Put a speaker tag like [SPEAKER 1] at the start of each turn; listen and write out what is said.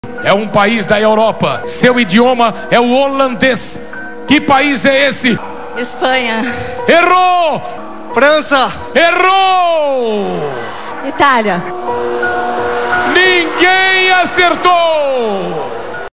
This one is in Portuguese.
[SPEAKER 1] É um país da Europa. Seu idioma é o holandês. Que país é esse?
[SPEAKER 2] Espanha.
[SPEAKER 1] Errou!
[SPEAKER 3] França.
[SPEAKER 1] Errou!
[SPEAKER 2] Itália.
[SPEAKER 1] Ninguém acertou!